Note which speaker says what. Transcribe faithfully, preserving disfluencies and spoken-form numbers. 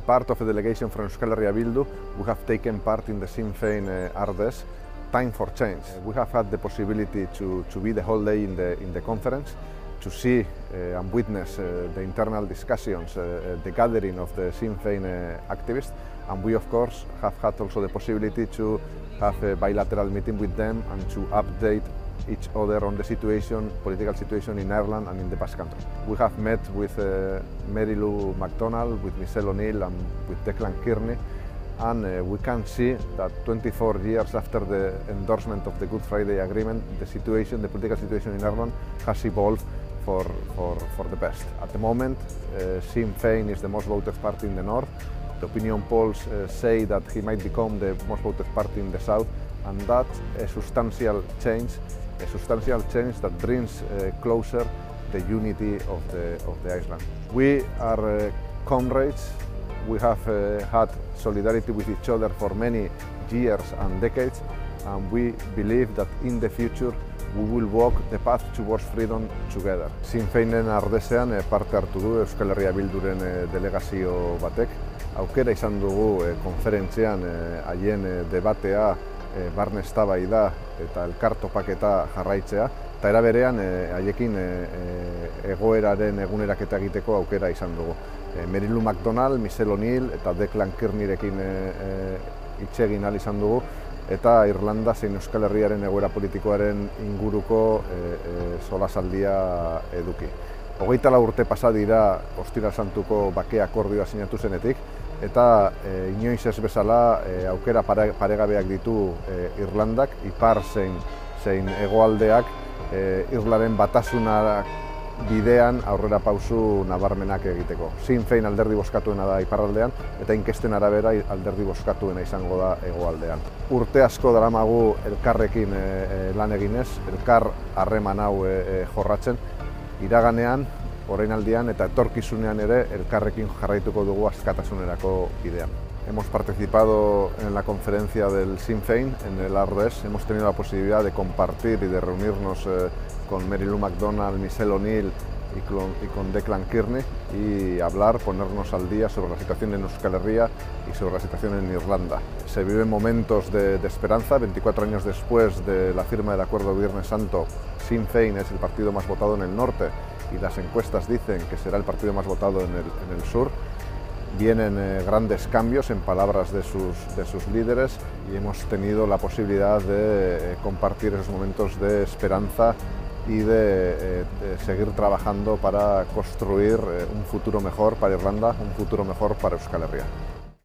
Speaker 1: part of a delegation from Euskal Herria Bildu, we have taken part in the Sinn Féin uh, Ardes Time for Change. Uh, we have had the possibility to, to be the whole day in the, in the conference, to see uh, and witness uh, the internal discussions, uh, the gathering of the Sinn Féin uh, activists, and we of course have had also the possibility to have a bilateral meeting with them and to update each other on the situation, political situation in Ireland and in the Basque Country. We have met with uh, Mary Lou McDonald, with Michelle O'Neill and with Declan Kearney, and uh, we can see that twenty-four years after the endorsement of the Good Friday Agreement, the situation, the political situation in Ireland has evolved for, for, for the best. At the moment, uh, Sinn Féin is the most voted party in the north. The opinion polls uh, say that he might become the most voted party in the south, and that's a substantial change, a substantial change that brings uh, closer the unity of the, of the Iceland. We are uh, comrades. We have uh, had solidarity with each other for many years and decades, and we believe that in the future we will walk the path towards freedom together. Sinn Féinen Ardesean eh, parte hartu du Euskal Herria Bilduren eh, delegazio batek. Aukera izan dugu eh, konferentzian eh, haien eh, debatea, eh, barne eztabaida eta elkar topaketa jarraitzea, eta era berean eh, haiekin eh, egoeraren eguneraketa egiteko aukera izan dugu. Eh, Mary Lou McDonald, Michelle O'Neill eta Declan Kearneyrekin eh, eh, hitz egin ahal izan dugu, eta Irlanda zein Euskal Herriaren egoera politikoaren inguruko e, e, solasaldia eduki. Hogeita lau urte pasa dira Ostiral Santuko bake akordioa sinatu zenetik, eta e, inoiz ez bezala e, aukera pare, paregabeak ditu e, Irlandak, ipar zein, zein hegoaldeak e, Irlaren batasunak bidean aurrera pausu nabarmenak egiteko. Sinn Féin alderdi bozkatuena da iparraldean eta inkesten arabera alderdi bozkatuena izango da hegoaldean. Urte asko daramagu elkarrekin e, e, lan eginez, elkar harreman hau e, e, jorratzen, iraganean, orainaldian eta etorkizunean ere elkarrekin jarraituko dugu askatasunerako bidean. Hemos participado en la conferencia del Sinn Féin en el Ardes. Hemos tenido la posibilidad de compartir y de reunirnos eh, con Mary Lou McDonald, Michelle O'Neill y con, y con Declan Kearney y hablar, ponernos al día sobre la situación en Euskal Herria y sobre la situación en Irlanda. Se viven momentos de, de esperanza. veinticuatro años después de la firma del Acuerdo de Viernes Santo, Sinn Féin es el partido más votado en el norte y las encuestas dicen que será el partido más votado en el, en el sur. Vienen eh, grandes cambios en palabras de sus, de sus líderes y hemos tenido la posibilidad de eh, compartir esos momentos de esperanza y de, eh, de seguir trabajando para construir eh, un futuro mejor para Irlanda, un futuro mejor para Euskal Herria.